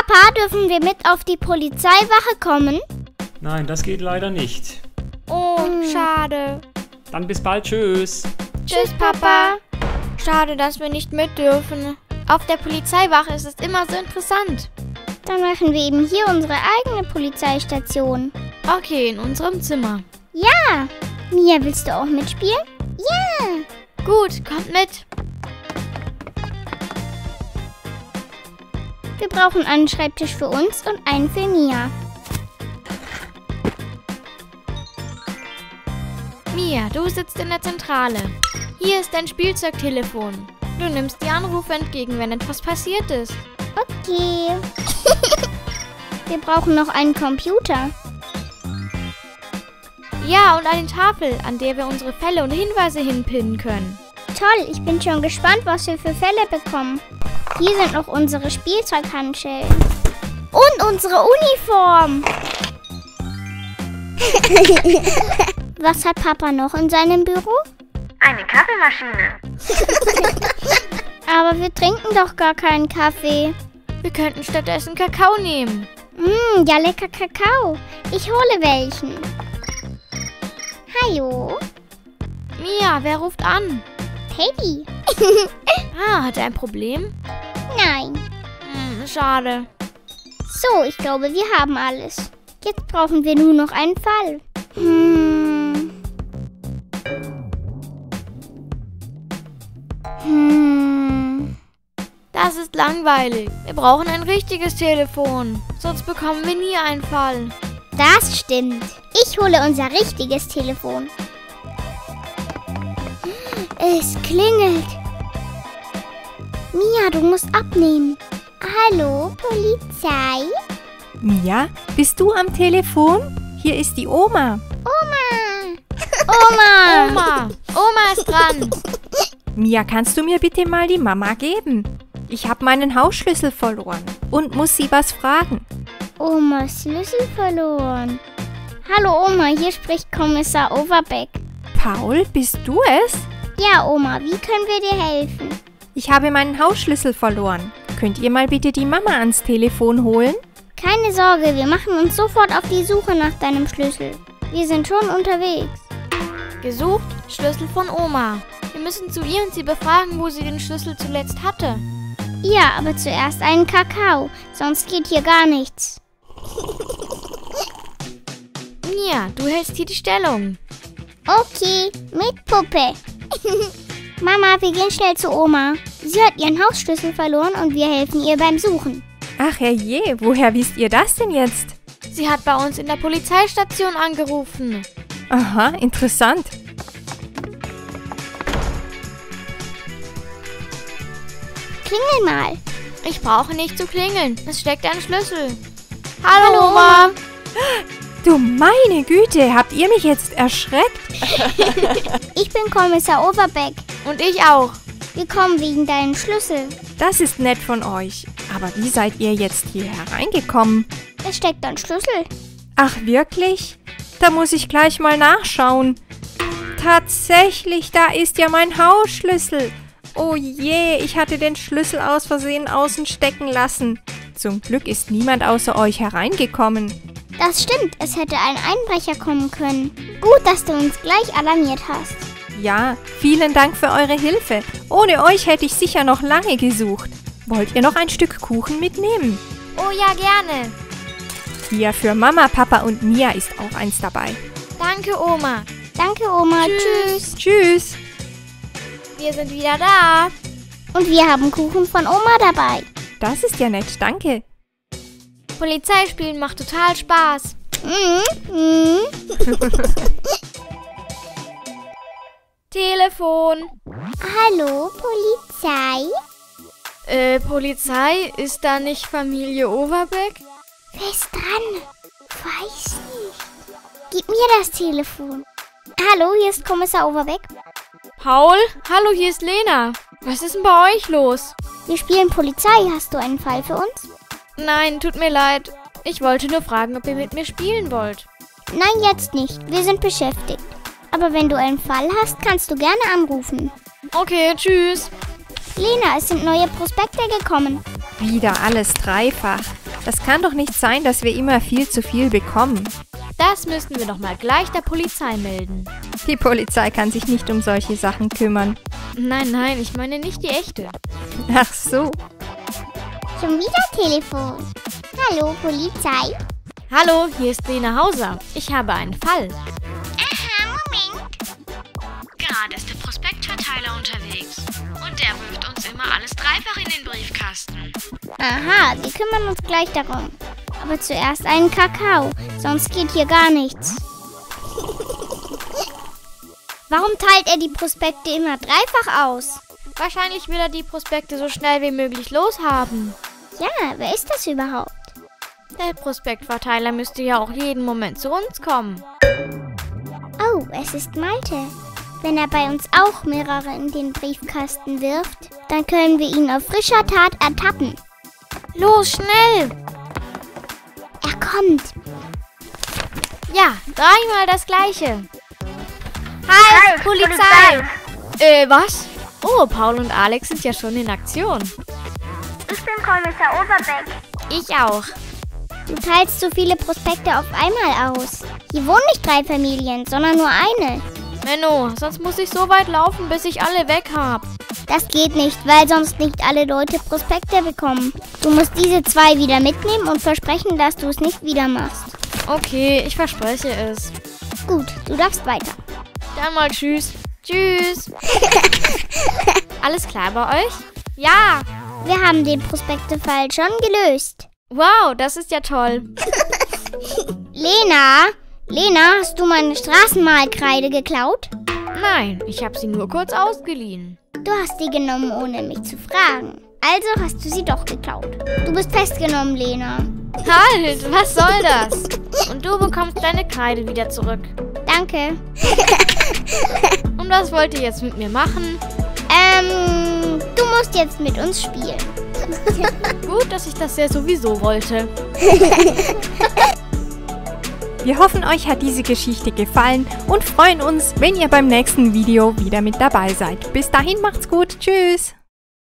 Papa, dürfen wir mit auf die Polizeiwache kommen? Nein, das geht leider nicht. Oh, schade. Dann bis bald, tschüss. Tschüss, Papa. Schade, dass wir nicht mit dürfen. Auf der Polizeiwache ist es immer so interessant. Dann machen wir eben hier unsere eigene Polizeistation. Okay, in unserem Zimmer. Ja! Mia, willst du auch mitspielen? Ja! Gut, kommt mit. Wir brauchen einen Schreibtisch für uns und einen für Mia. Mia, du sitzt in der Zentrale. Hier ist dein Spielzeugtelefon. Du nimmst die Anrufe entgegen, wenn etwas passiert ist. Okay. Wir brauchen noch einen Computer. Ja, und eine Tafel, an der wir unsere Fälle und Hinweise hinpinnen können. Toll, ich bin schon gespannt, was wir für Fälle bekommen. Hier sind noch unsere Spielzeughandschellen. Und unsere Uniform. Was hat Papa noch in seinem Büro? Eine Kaffeemaschine. Aber wir trinken doch gar keinen Kaffee. Wir könnten stattdessen Kakao nehmen. Ja, lecker Kakao. Ich hole welchen. Hallo? Mia, wer ruft an? Teddy. Hat er ein Problem? Nein. Schade. So, ich glaube, wir haben alles. Jetzt brauchen wir nur noch einen Fall. Das ist langweilig. Wir brauchen ein richtiges Telefon. Sonst bekommen wir nie einen Fall. Das stimmt. Ich hole unser richtiges Telefon. Es klingelt. Mia, du musst abnehmen. Hallo, Polizei? Mia, bist du am Telefon? Hier ist die Oma. Oma ist dran. Mia, kannst du mir bitte mal die Mama geben? Ich habe meinen Hausschlüssel verloren und muss sie was fragen. Omas Schlüssel verloren. Hallo Oma, hier spricht Kommissar Overbeck. Paul, bist du es? Ja, Oma, wie können wir dir helfen? Ich habe meinen Hausschlüssel verloren. Könnt ihr mal bitte die Mama ans Telefon holen? Keine Sorge, wir machen uns sofort auf die Suche nach deinem Schlüssel. Wir sind schon unterwegs. Gesucht, Schlüssel von Oma. Wir müssen zu ihr und sie befragen, wo sie den Schlüssel zuletzt hatte. Ja, aber zuerst einen Kakao, sonst geht hier gar nichts. Mia, du hältst hier die Stellung. Okay, mit Puppe. Mama, wir gehen schnell zu Oma. Sie hat ihren Hausschlüssel verloren und wir helfen ihr beim Suchen. Ach herrje, woher wisst ihr das denn jetzt? Sie hat bei uns in der Polizeistation angerufen. Aha, interessant. Klingel mal. Ich brauche nicht zu klingeln. Es steckt ein Schlüssel. Hallo, Oma. Du meine Güte, habt ihr mich jetzt erschreckt? Ich bin Kommissar Overbeck. Und ich auch. Wir kommen wegen deinem Schlüssel. Das ist nett von euch. Aber wie seid ihr jetzt hier hereingekommen? Es steckt ein Schlüssel. Ach wirklich? Da muss ich gleich mal nachschauen. Tatsächlich, da ist ja mein Hausschlüssel. Oh je, ich hatte den Schlüssel aus Versehen außen stecken lassen. Zum Glück ist niemand außer euch hereingekommen. Das stimmt, es hätte ein Einbrecher kommen können. Gut, dass du uns gleich alarmiert hast. Ja, vielen Dank für eure Hilfe. Ohne euch hätte ich sicher noch lange gesucht. Wollt ihr noch ein Stück Kuchen mitnehmen? Oh ja, gerne. Hier für Mama, Papa und Mia ist auch eins dabei. Danke, Oma. Danke, Oma. Tschüss. Tschüss. Wir sind wieder da. Und wir haben Kuchen von Oma dabei. Das ist ja nett, danke. Polizeispielen macht total Spaß. Telefon. Hallo, Polizei? Polizei? Ist da nicht Familie Overbeck? Wer ist dran? Weiß nicht. Gib mir das Telefon. Hallo, hier ist Kommissar Overbeck. Paul? Hallo, hier ist Lena. Was ist denn bei euch los? Wir spielen Polizei. Hast du einen Fall für uns? Nein, tut mir leid. Ich wollte nur fragen, ob ihr mit mir spielen wollt. Nein, jetzt nicht. Wir sind beschäftigt. Aber wenn du einen Fall hast, kannst du gerne anrufen. Okay, tschüss. Lena, es sind neue Prospekte gekommen. Wieder alles dreifach. Das kann doch nicht sein, dass wir immer viel zu viel bekommen. Das müssten wir doch mal gleich der Polizei melden. Die Polizei kann sich nicht um solche Sachen kümmern. Nein, ich meine nicht die echte. Ach so. Schon wieder Telefon. Hallo, Polizei. Hallo, hier ist Lena Hauser. Ich habe einen Fall. Aha, Moment. Gerade ist der Prospektverteiler unterwegs. Und der wirft uns immer alles dreifach in den Briefkasten. Aha, wir kümmern uns gleich darum. Aber zuerst einen Kakao, sonst geht hier gar nichts. Warum teilt er die Prospekte immer dreifach aus? Wahrscheinlich will er die Prospekte so schnell wie möglich loshaben. Ja, wer ist das überhaupt? Der Prospektverteiler müsste ja auch jeden Moment zu uns kommen. Oh, es ist Malte. Wenn er bei uns auch mehrere in den Briefkasten wirft, dann können wir ihn auf frischer Tat ertappen. Los, schnell! Er kommt. Ja, dreimal das Gleiche. Halt, Polizei! Was? Oh, Paul und Alex sind ja schon in Aktion. Ich bin Kommissar Overbeck. Ich auch. Du teilst so viele Prospekte auf einmal aus. Hier wohnen nicht 3 Familien, sondern nur eine. Menno, sonst muss ich so weit laufen, bis ich alle weg hab. Das geht nicht, weil sonst nicht alle Leute Prospekte bekommen. Du musst diese 2 wieder mitnehmen und versprechen, dass du es nicht wieder machst. Okay, ich verspreche es. Gut, du darfst weiter. Dann mal tschüss. Tschüss. Alles klar bei euch? Ja. Wir haben den Prospektefall schon gelöst. Wow, das ist ja toll. Lena, hast du meine Straßenmalkreide geklaut? Nein, ich habe sie nur kurz ausgeliehen. Du hast die genommen, ohne mich zu fragen. Also hast du sie doch geklaut. Du bist festgenommen, Lena. Halt, was soll das? Und du bekommst deine Kreide wieder zurück. Danke. Und was wollt ihr jetzt mit mir machen? Du musst jetzt mit uns spielen. Gut, dass ich das ja sowieso wollte. Wir hoffen, euch hat diese Geschichte gefallen und freuen uns, wenn ihr beim nächsten Video wieder mit dabei seid. Bis dahin macht's gut. Tschüss.